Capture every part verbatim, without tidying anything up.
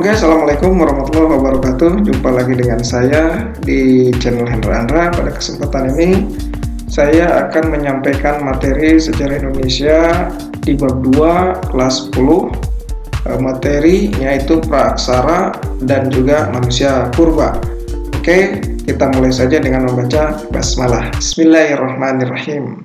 Oke, assalamualaikum warahmatullahi wabarakatuh. Jumpa lagi dengan saya di channel Hendra Andra. Pada kesempatan ini saya akan menyampaikan materi sejarah Indonesia di bab dua kelas sepuluh. Materinya itu praaksara dan juga manusia purba. Oke, kita mulai saja dengan membaca basmalah. Bismillahirrahmanirrahim.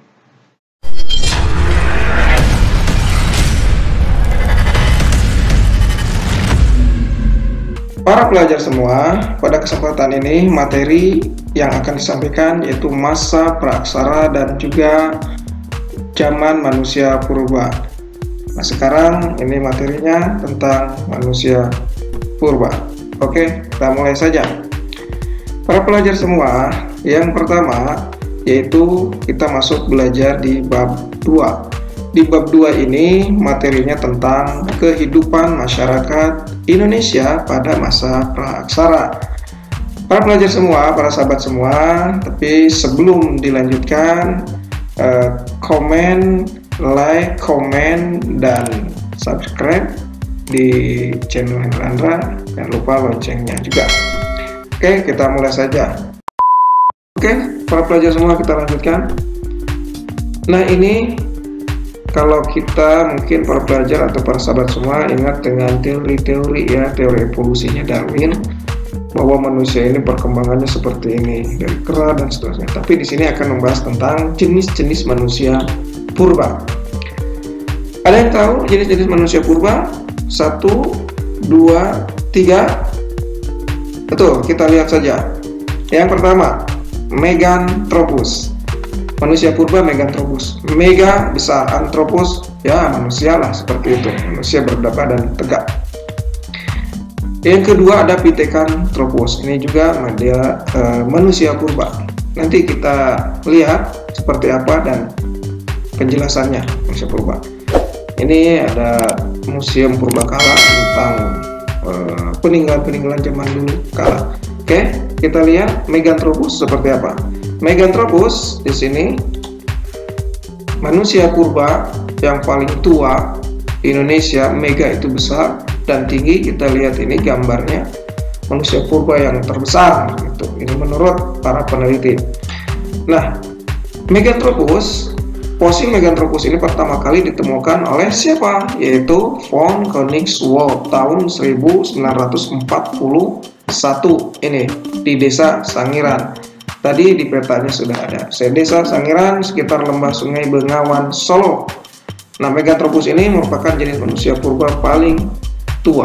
Para pelajar semua, pada kesempatan ini materi yang akan disampaikan yaitu masa praaksara dan juga zaman manusia purba. Nah, sekarang ini materinya tentang manusia purba. Oke, kita mulai saja. Para pelajar semua, yang pertama yaitu kita masuk belajar di bab dua. Di bab dua ini materinya tentang kehidupan masyarakat Indonesia pada masa praaksara. Para pelajar semua, para sahabat semua, tapi sebelum dilanjutkan, eh, komen, like, komen, dan subscribe di channel Hendra Andra. Jangan lupa loncengnya juga. Oke, kita mulai saja. Oke, para pelajar semua, kita lanjutkan. Nah, ini kalau kita mungkin para pelajar atau para sahabat semua ingat dengan teori-teori ya, teori evolusinya Darwin, bahwa manusia ini perkembangannya seperti ini, dari kera dan seterusnya. Tapi di sini akan membahas tentang jenis-jenis manusia purba. Ada yang tahu jenis-jenis manusia purba? Satu, dua, tiga. Betul, kita lihat saja. Yang pertama, Meganthropus. Manusia purba Meganthropus. Mega besar, Anthropus ya manusia lah, seperti itu, manusia berbadan tegak. Yang kedua ada Pithecanthropus. Ini juga dia uh, manusia purba. Nanti kita lihat seperti apa dan penjelasannya manusia purba. Ini ada museum purbakala tentang uh, peninggalan-peninggalan zaman dulu kala. Oke, kita lihat Meganthropus seperti apa. Meganthropus di sini manusia purba yang paling tua di Indonesia. Mega itu besar dan tinggi. Kita lihat ini gambarnya manusia purba yang terbesar gitu. Ini menurut para peneliti. Nah, Meganthropus, fosil Meganthropus ini pertama kali ditemukan oleh siapa? Yaitu von Koenigswald tahun seribu sembilan ratus empat puluh satu ini di desa Sangiran. Tadi di petanya sudah ada. Desa Sangiran sekitar lembah Sungai Bengawan, Solo. Nah, Meganthropus ini merupakan jenis manusia purba paling tua.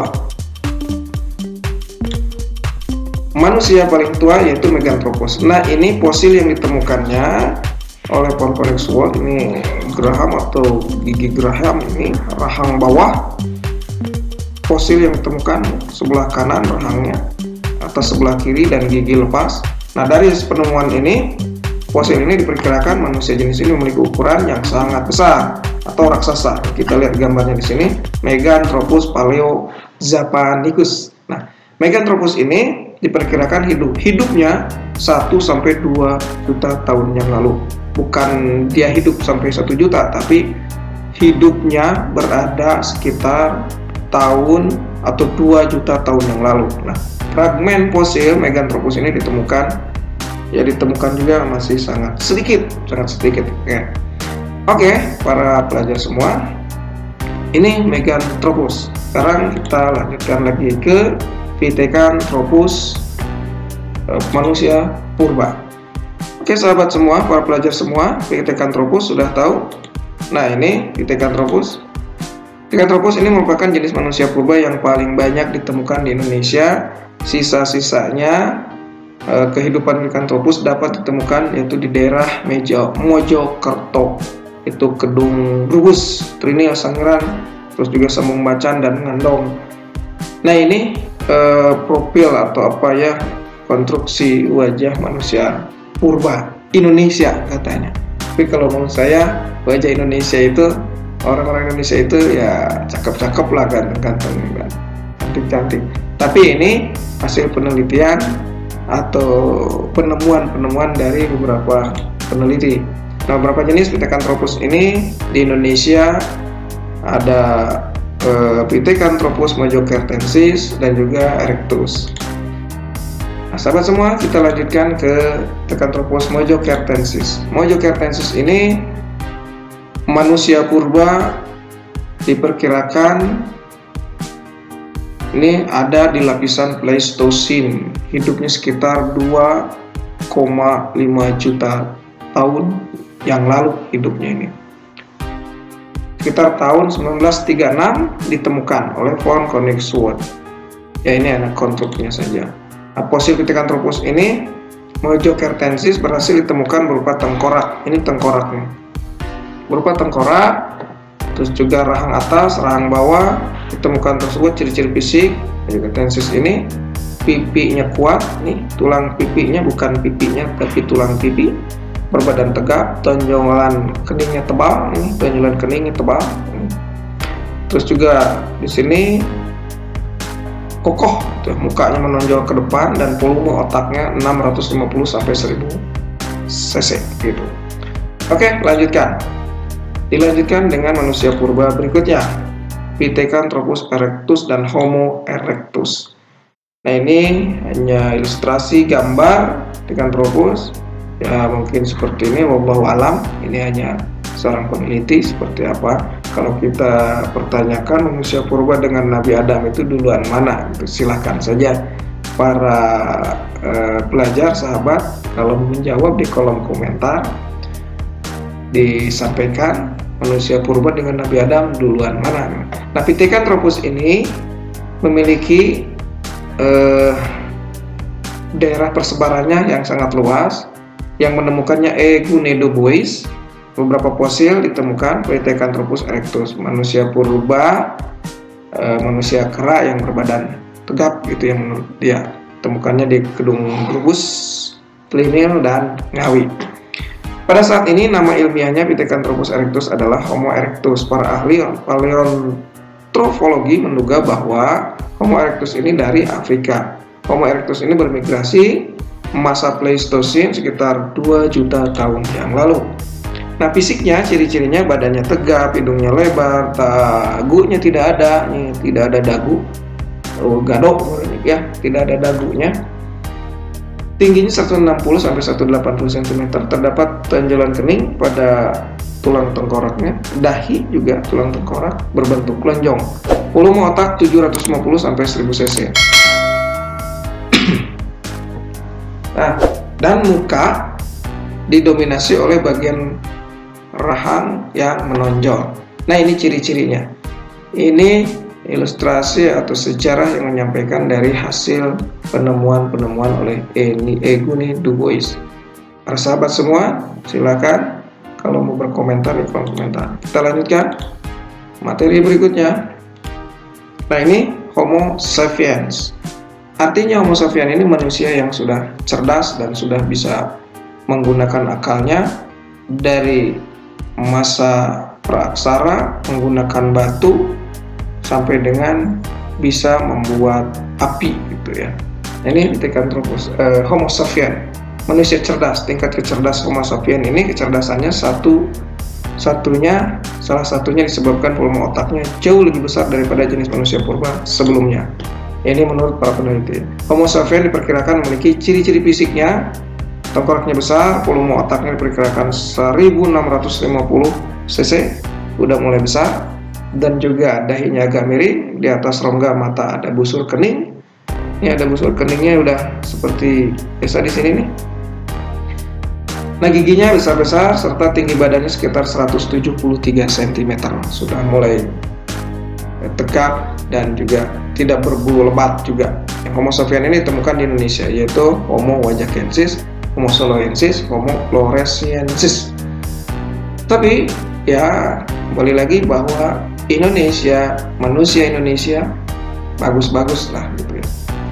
Manusia paling tua yaitu Meganthropus. Nah, ini fosil yang ditemukannya oleh von Koenigswald. Ini Graham atau gigi Graham, ini rahang bawah. Fosil yang ditemukan sebelah kanan rahangnya, atas sebelah kiri, dan gigi lepas. Nah, dari penemuan ini, fosil ini diperkirakan manusia jenis ini memiliki ukuran yang sangat besar atau raksasa. Kita lihat gambarnya di sini, Meganthropus paleojapanicus. Nah, Meganthropus ini diperkirakan hidup hidupnya satu sampai dua juta tahun yang lalu. Bukan dia hidup sampai satu juta, tapi hidupnya berada sekitar tahun atau dua juta tahun yang lalu. Nah, fragmen fosil Meganthropus ini ditemukan ya ditemukan juga masih sangat sedikit, sangat sedikit. Oke, Oke para pelajar semua, ini Meganthropus. Sekarang kita lanjutkan lagi ke Pithecanthropus, eh, manusia purba. Oke, sahabat semua, para pelajar semua, Pithecanthropus sudah tahu. Nah, ini Pithecanthropus. Pithecanthropus ini merupakan jenis manusia purba yang paling banyak ditemukan di Indonesia. Sisa-sisanya eh, kehidupan Pithecanthropus dapat ditemukan yaitu di daerah Mejo, Mojokerto, itu Kedung Rubus, Trinil, Sangiran, terus juga Sambung Macan dan Ngandong. Nah, ini eh, profil atau apa ya, konstruksi wajah manusia purba Indonesia katanya. Tapi kalau menurut saya wajah Indonesia itu, orang-orang Indonesia itu ya cakep-cakep lah, ganteng-ganteng, cantik-cantik. Tapi ini hasil penelitian atau penemuan-penemuan dari beberapa peneliti. Nah, beberapa jenis Pithecanthropus ini di Indonesia ada uh, Pithecanthropus mojocertensis dan juga erectus. Nah, sahabat semua, kita lanjutkan ke Pithecanthropus mojocertensis. Mojocertensis ini manusia purba diperkirakan ini ada di lapisan Pleistosin, hidupnya sekitar dua koma lima juta tahun yang lalu hidupnya ini. Sekitar tahun seribu sembilan ratus tiga puluh enam ditemukan oleh von Koenigswald. Ya, ini anak konstruknya saja. Nah, fosil Pithecanthropus ini mojocertensis berhasil ditemukan berupa tengkorak. Ini tengkoraknya. Berupa tengkorak, terus juga rahang atas, rahang bawah. Ditemukan tersebut ciri-ciri fisik mojocertensis ini, pipinya kuat, nih tulang pipinya bukan pipinya tapi tulang pipi, berbadan tegap, tonjolan keningnya tebal, ini tonjolan keningnya tebal. Terus juga di sini kokoh, tuh, mukanya menonjol ke depan dan volume otaknya enam ratus lima puluh sampai seribu cc gitu. Oke, lanjutkan. Dilanjutkan dengan manusia purba berikutnya, Pithecanthropus erectus dan Homo erectus. Nah, ini hanya ilustrasi gambar Pithecanthropus. Ya, mungkin seperti ini, wallahu alam. Ini hanya seorang peneliti seperti apa. Kalau kita pertanyakan manusia purba dengan Nabi Adam itu duluan mana, gitu, silahkan saja para eh, pelajar, sahabat, kalau menjawab di kolom komentar disampaikan manusia purba dengan Nabi Adam duluan mana. Nah, Pithecanthropus ini memiliki eh, daerah persebarannya yang sangat luas. Yang menemukannya Eugene Dubois. Beberapa fosil ditemukan Pithecanthropus erectus, manusia purba, eh, manusia kera yang berbadan tegap gitu yang menurut dia. Temukannya di Kedung Grubus, Plinil, dan Ngawi. Pada saat ini nama ilmiahnya Pithecanthropus erectus adalah Homo erectus. Para ahli paleontologi menduga bahwa Homo erectus ini dari Afrika. Homo erectus ini bermigrasi masa Pleistosin sekitar dua juta tahun yang lalu. Nah, fisiknya, ciri-cirinya badannya tegap, hidungnya lebar, dagunya tidak ada, nih, tidak ada dagu, oh, gadok ya, tidak ada dagunya. Tingginya seratus enam puluh sampai seratus delapan puluh sentimeter. Terdapat tonjolan kening pada tulang tengkoraknya. Dahi juga tulang tengkorak berbentuk lonjong. Volume otak tujuh ratus lima puluh sampai seribu cc. Nah, dan muka didominasi oleh bagian rahang yang menonjol. Nah, ini ciri-cirinya. Ini ilustrasi atau sejarah yang menyampaikan dari hasil penemuan-penemuan oleh Eugene Dubois. Para sahabat semua, silakan kalau mau berkomentar di kolom komentar. Kita lanjutkan materi berikutnya. Nah, ini Homo sapiens. Artinya Homo sapiens ini manusia yang sudah cerdas dan sudah bisa menggunakan akalnya dari masa praaksara, menggunakan batu sampai dengan bisa membuat api gitu ya. Ini Pithecanthropus eh, Homo sapiens, manusia cerdas. Tingkat kecerdasan Homo sapiens ini, kecerdasannya satu satunya salah satunya disebabkan volume otaknya jauh lebih besar daripada jenis manusia purba sebelumnya. Ini menurut para peneliti. Homo sapiens diperkirakan memiliki ciri-ciri fisiknya, tengkoraknya besar, volume otaknya diperkirakan seribu enam ratus lima puluh cc, udah mulai besar, dan juga dahinya agak miring, di atas rongga mata ada busur kening. Ini ada busur keningnya udah seperti biasa di sini nih. Nah, giginya besar-besar serta tinggi badannya sekitar seratus tujuh puluh tiga sentimeter. Sudah mulai tegap dan juga tidak berbulu lebat juga. Yang Homo sapiens ini ditemukan di Indonesia, yaitu Homo wajakensis, Homo soloensis, Homo floresiensis. Tapi ya kembali lagi bahwa Indonesia, manusia Indonesia bagus-bagus lah gitu ya.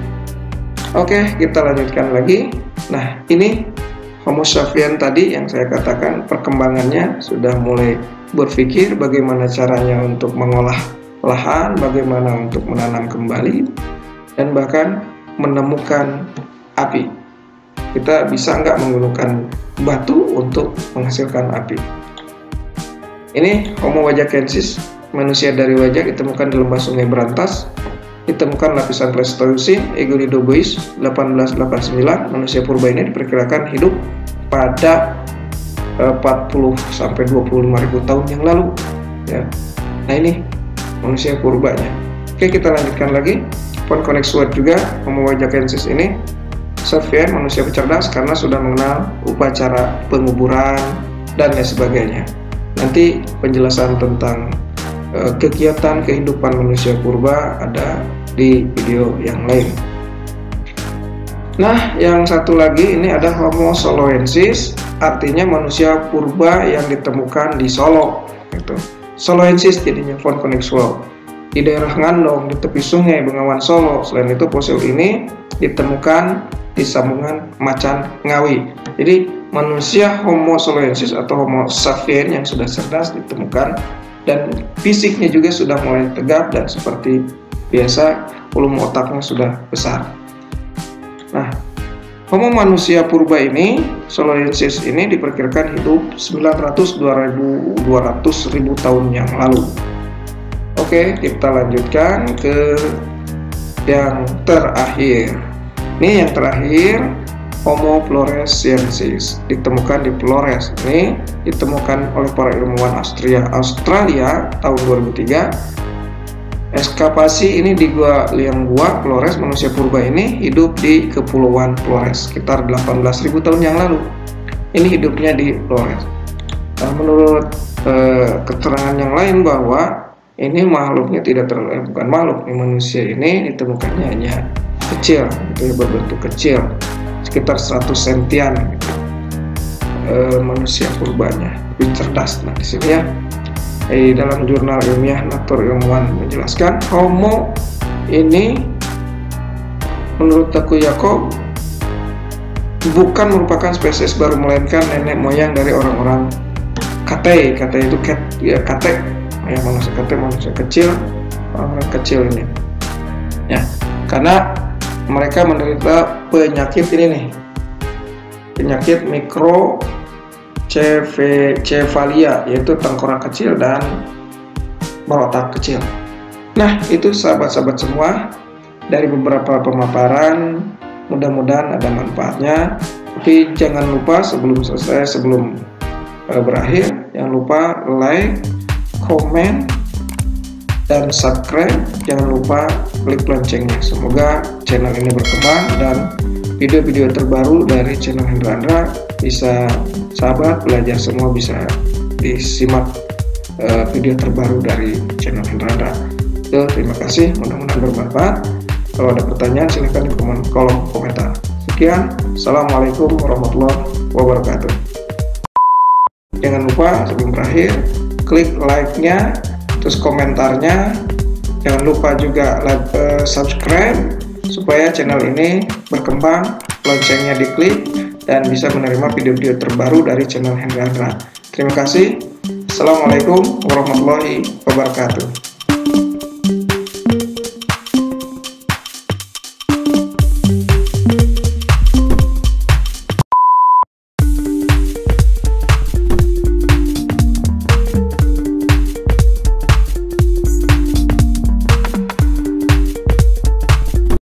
Oke, kita lanjutkan lagi. Nah, ini Homo sapiens tadi yang saya katakan perkembangannya sudah mulai berpikir bagaimana caranya untuk mengolah lahan, bagaimana untuk menanam kembali, dan bahkan menemukan api. Kita bisa nggak menggunakan batu untuk menghasilkan api. Ini Homo wajakensis manusia dari wajah ditemukan di lembah Sungai Berantas. Ditemukan lapisan Pleistosen, Egolidobois delapan belas delapan puluh sembilan. Manusia purba ini diperkirakan hidup pada empat puluh sampai dua puluh lima ribu tahun yang lalu ya. Nah, ini manusia purbanya. Oke, kita lanjutkan lagi. Ponconexuad juga Homo wajakensis ini sapien, manusia cerdas karena sudah mengenal upacara penguburan dan lain sebagainya. Nanti penjelasan tentang uh, kegiatan kehidupan manusia purba ada di video yang lain. Nah, yang satu lagi ini ada Homo soloensis, artinya manusia purba yang ditemukan di Solo. Gitu. Soloensis jadinya Ponconexuad di daerah Ngandong di tepi sungai Bengawan Solo. Selain itu fosil ini ditemukan di sambungan Macan Ngawi. Jadi manusia Homo soloensis atau Homo sapien yang sudah cerdas ditemukan dan fisiknya juga sudah mulai tegap dan seperti biasa volume otaknya sudah besar. Nah, Homo manusia purba ini, soloensis ini diperkirakan hidup sembilan ratus sampai dua ratus ribu tahun yang lalu. Oke, kita lanjutkan ke yang terakhir. Ini yang terakhir, Homo floresiensis, ditemukan di Flores. Ini ditemukan oleh para ilmuwan Australia, Australia tahun dua ribu tiga. Eskapasi ini di Gua Liang Gua, Flores. Manusia purba ini hidup di Kepulauan Flores sekitar delapan belas ribu tahun yang lalu. Ini hidupnya di Flores. Nah, menurut eh, keterangan yang lain bahwa ini makhluknya tidak terlalu eh, bukan makhluk, ini manusia ini ditemukannya hanya kecil, gitu, berbentuk kecil, sekitar seratus sentian. Gitu. E, manusia purbanya lebih cerdas. Nah, di sini ya, eh, dalam jurnal ilmiah Nature Ilmuwan menjelaskan Homo ini menurut Takuyako bukan merupakan spesies baru, melainkan nenek moyang dari orang-orang Kate. Kate itu cat, ya Kate, ya manusia Kate, manusia kecil, orang-orang kecil ini. Ya, karena mereka menderita penyakit ini nih, penyakit mikrocefalia, yaitu tengkorak kecil dan berotak kecil. Nah, itu sahabat-sahabat semua dari beberapa pemaparan, mudah-mudahan ada manfaatnya. Tapi jangan lupa sebelum selesai, sebelum uh, berakhir, jangan lupa like, komen, dan subscribe. Jangan lupa klik loncengnya. Semoga channel ini berkembang dan video-video terbaru dari channel Hendra Andra bisa sahabat belajar semua bisa disimak uh, video terbaru dari channel Hendra Andra. So, terima kasih, mudah-mudahan bermanfaat. Kalau ada pertanyaan silahkan di kolom komentar. Sekian, assalamualaikum warahmatullahi wabarakatuh. Jangan lupa sebelum berakhir klik like-nya, terus komentarnya. Jangan lupa juga like, uh, subscribe supaya channel ini berkembang, loncengnya diklik dan bisa menerima video-video terbaru dari channel Hendra Andra. Terima kasih. Assalamualaikum warahmatullahi wabarakatuh.